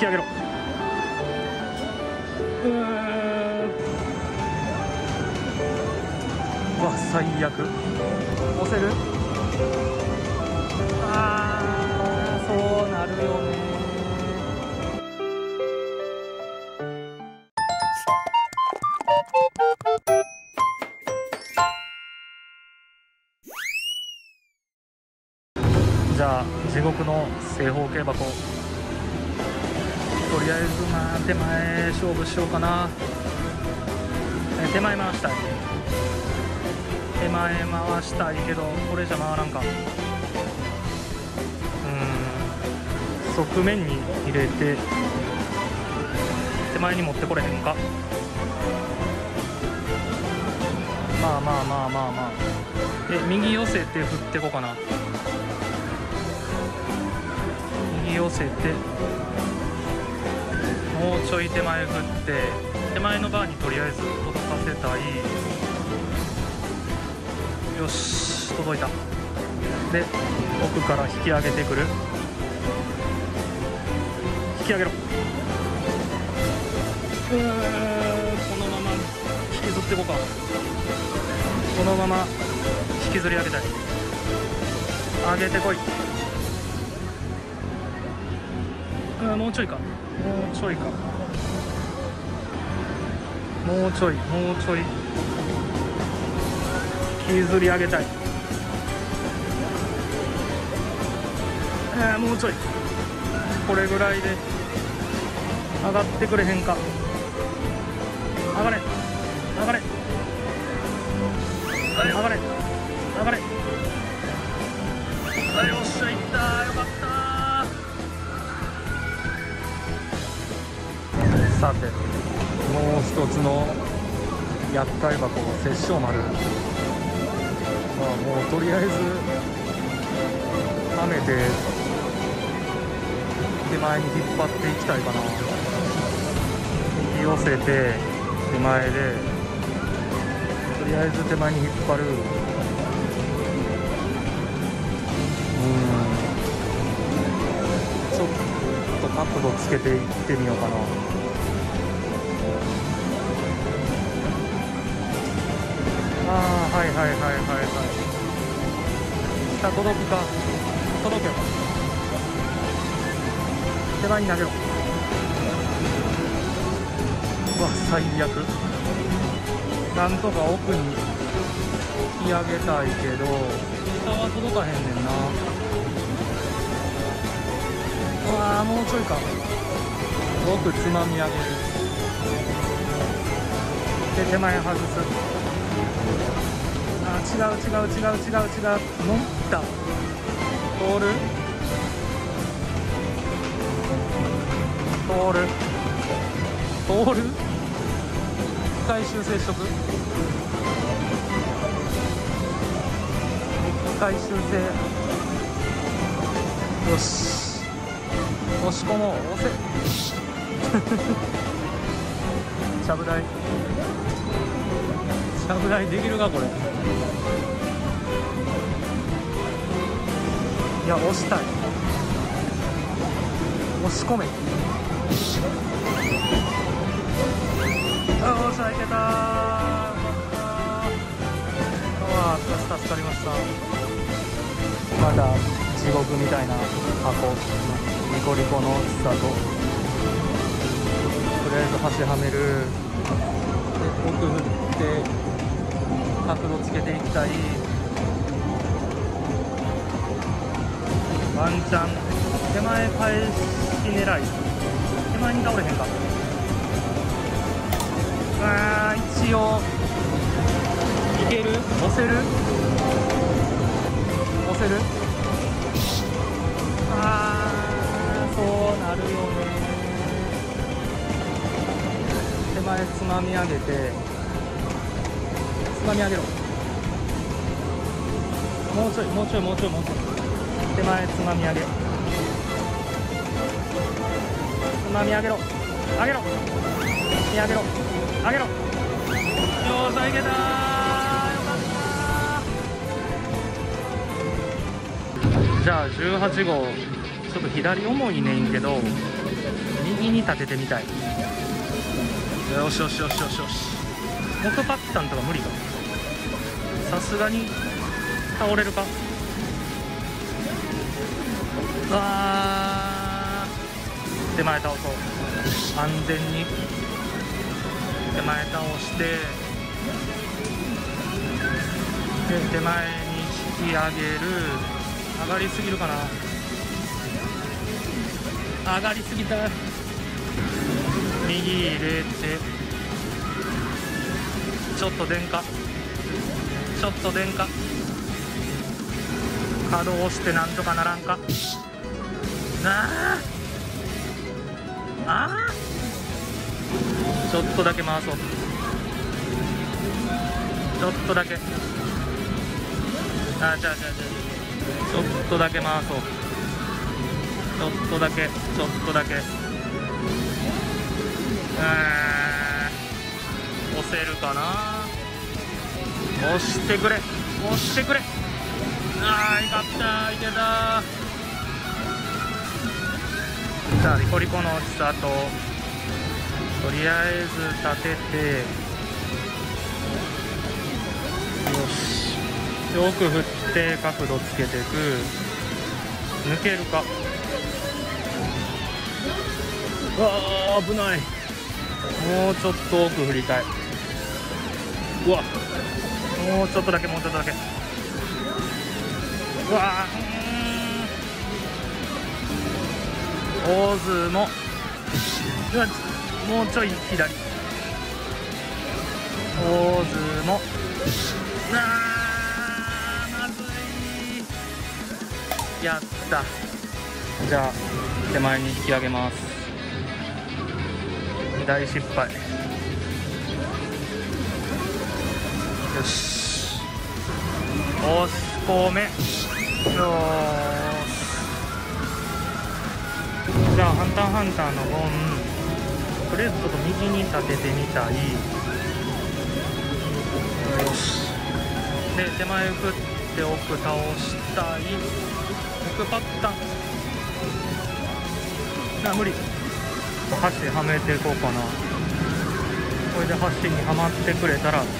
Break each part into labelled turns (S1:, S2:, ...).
S1: き上げろ。うわ最悪。押せる。そうなるよね。じゃあ地獄の正方形箱、とりあえずまあ手前勝負しようかな。手前回したい。手前回したいけどこれじゃ回らんか。側面に入れて手前に持ってこれへんか。まあまあまあまあまあ、右寄せて振ってこうかな。右寄せてもうちょい手前振って手前のバーにとりあえず届かせたい。よし届いた。で奥から引き上げてくる。引き上げろ。このまま引きずっていこうか。このまま引きずり上げたい。上げてこい。もうちょいか。もうちょいか。もうちょい。もうちょい引きずり上げたい。もうちょい。これぐらいで上がってくれへんか。上がれ上がれ上がれ上がれ。よっしゃいった。よかった。さてもう一つの厄介箱の殺生丸、もうとりあえずはめて手前に引っ張っていきたいかな。引き寄せて手前でとりあえず手前に引っ張る。ちょっと角度つけていってみようかな。はいはいはいはいはい。下届くか。届けば手前に投げろ。うわ最悪。なんとか奥に引き上げたいけど下は届かへんねんな。うわもうちょいか。奥つまみ上げる。で手前外す。違う違う違う違う違う。乗った通る通る通る。回収接触。回収性。よし押し込もう。押せちゃぶ台。ちゃぶ台できるかこれ。いや押したい。押し込め。よっしゃいけたー。助かりました。まだ地獄みたいな箱、ニコリコのスタート。とりあえず端はめる。で奥振って角度つけていきたい。ワンチャン手前返し狙い。手前に倒れへんか。一応いける。押せる。押せる。そうなるよね。手前つまみ上げてつまみ上げろ。もうちょいもうちょいもうちょいもうちょい。手前つまみ上げ。つまみ上げろ。上げろ。上げろ。上げろ。よーしいけたー。よかったー。じゃあ18号ちょっと左重いねんけど右に立ててみたい。よしよしよしよしよし。木パッタンとか無理か。さすがに倒れるか。うわー、手前倒そう。安全に手前倒して、で手前に引き上げる。上がりすぎるかな。上がりすぎた。右入れて、ちょっと電化、ちょっと電化、稼働してなんとかならんかなあ。ちょっとだけ回そう。ちょっとだけ、ちょっとだけ回そう。ちょっとだけ、ちょっとだけ。押せるかな。押してくれ、押してくれ。あー、いかった、いけた。さあリコリコの落ちた後、とりあえず立てて、よし、よく振って角度つけていく。抜けるか。うわー、危ない。もうちょっと奥振りたい。うわ、もうちょっとだけ、もうちょっとだけ。うわー、大相撲。うわ、もうちょい左。大相撲。あー、まずい。やった。じゃあ手前に引き上げます。大失敗。よし、押し込め。よーし。じゃあハンターハンターのゴン、とりあえずちょっと右に立ててみたい。よし。で手前振って奥倒したい。奥パッタン。あ、無理。箸はめていこうかな。これで箸にはまってくれたら、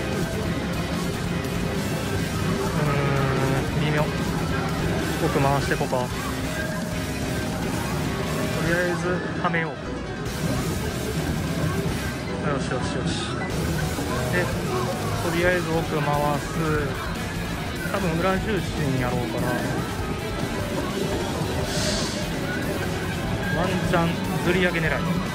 S1: 微妙。奥回していこうか。とりあえずはめよう。よしよしよし。でとりあえず奥回す。多分裏重心やろうかな。ワンチャンずり上げ狙い。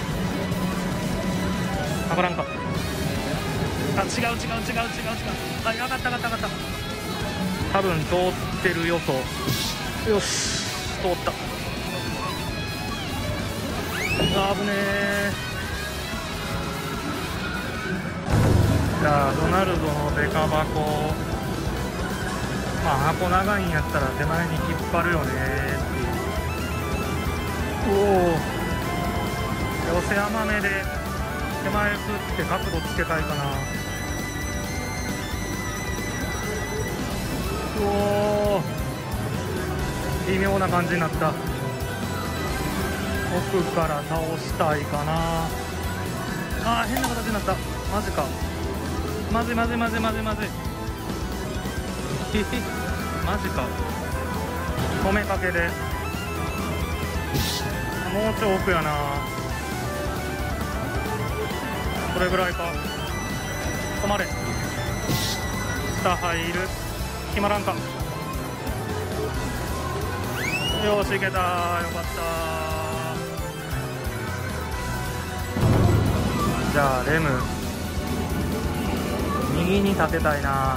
S1: 上がらんか。あ、違う。はい、上がった。多分通ってる予想。よし、通った。あぶねえ。じゃあドナルドのデカ箱。まあ箱長いんやったら手前に引っ張るよねっていう。おお、寄せ甘めで手前振って角度つけたいかな。おお、微妙な感じになった。奥から倒したいかな。あー、変な形になった。マジか。まずいマジか。止めかけでもうちょい奥やな。これぐらいか。止まれ。下入る。決まらんか。よし、いけた。よかった。じゃあレム右に立てたいな。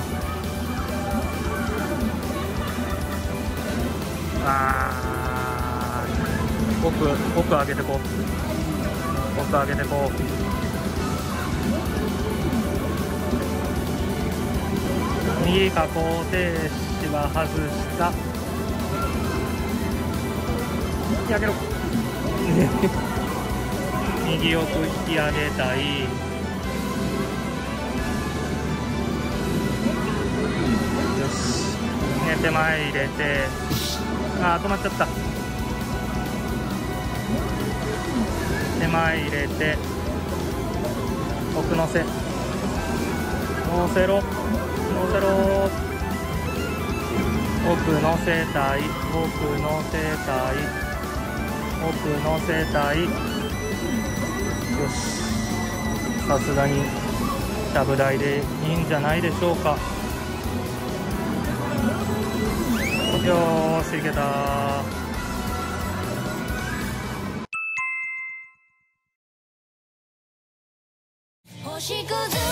S1: 奥上げてこう。奥上げてこう。右下方停止は外した。やけろ。右奥引き上げたい。よし、手前入れて。あー、止まっちゃった。 手前入れて奥乗せ、乗せろ、乗せろ、奥乗せたい、奥乗せたい、奥乗せたい。よし、さすがにちゃぶ台でいいんじゃないでしょうか。よーし、いけたー。
S2: 星屑